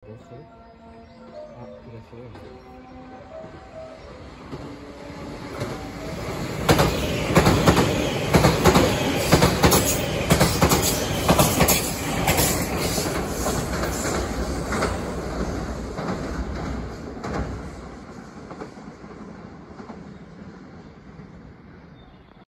どうする？あ、いらっしゃいませ。